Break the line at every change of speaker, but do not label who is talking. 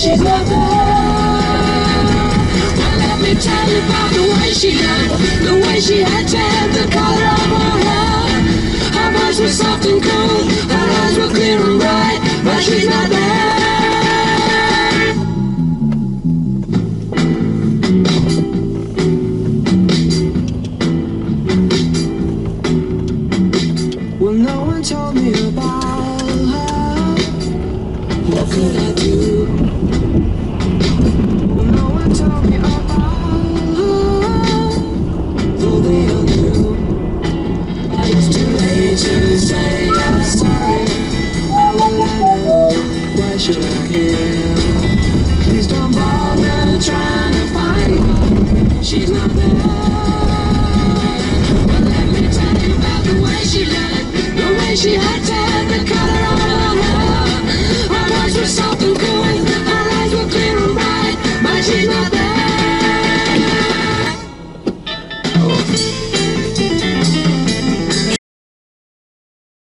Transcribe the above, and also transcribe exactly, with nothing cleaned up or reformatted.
she's not there. Well, let me tell you about the way she looked, the way she had changed the color of her hair. Her voice was soft and cool, her eyes were clear and bright, but she's not there. Well, no one told me about her. What could I do? Well, no one told me about her, though they all knew. It's too late to say I'm sorry. How will I know? Why should I care? Please don't bother trying to find her. She's not there.